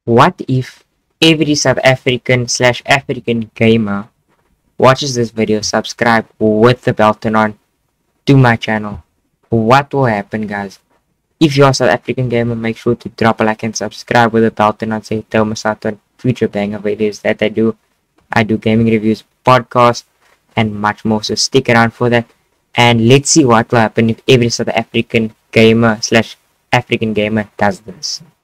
What if every South African / African gamer watches this video, subscribe with the bell turned on to my channel? What will happen, guys? If you're a South African gamer, make sure to drop a like and subscribe with the bell turned on, say tell me on future banger videos that I do. I do gaming reviews, podcasts, and much more, so stick around for that. And let's see what will happen if every South African gamer / African gamer does this.